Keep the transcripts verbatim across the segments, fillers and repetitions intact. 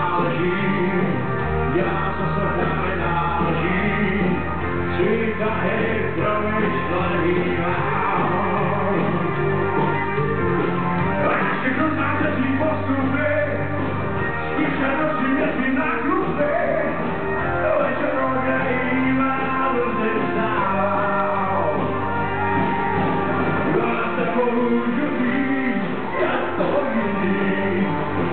nenáleží, já co se nenáleží, přítahy promyšlený mám. Ať všechno znáte svý postupy, zkušenosti městí na krupy, večer odějí mám brzy vstával. Já se pomůžu říct, jak to jiný.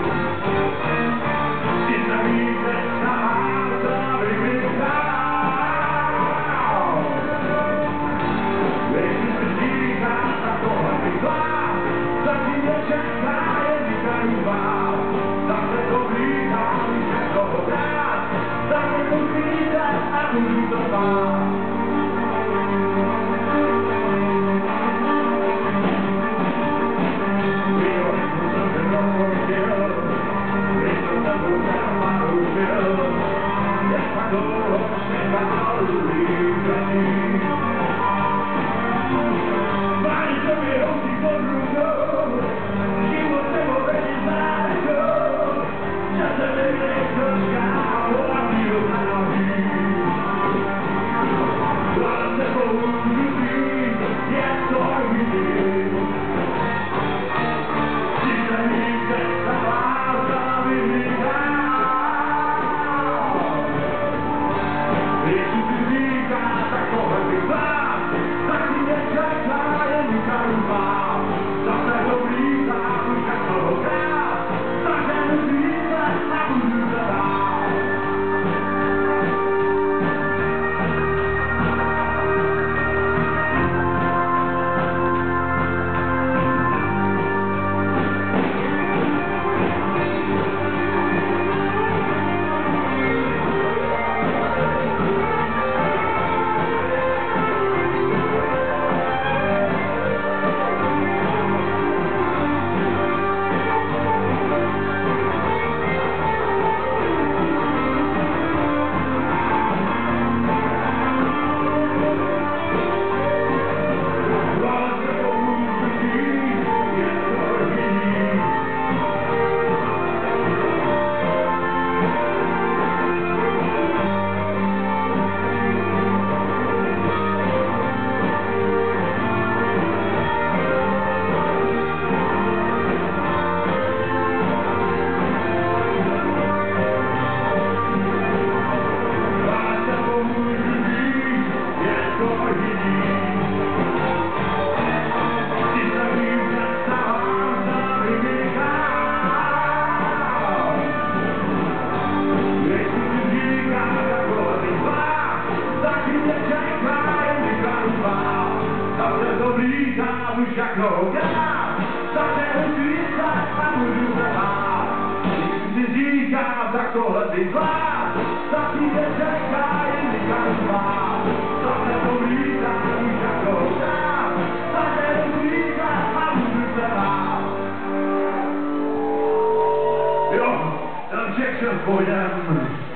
Už jak noga, zase usvícat a budu hrát. Když si říkám, tak tohle ty zvlád, tak si tě čeká jen vykažbát. Zase povídám, už jak noga, zase usvícat a budu hrát. Jo, ten Jackson pojdem.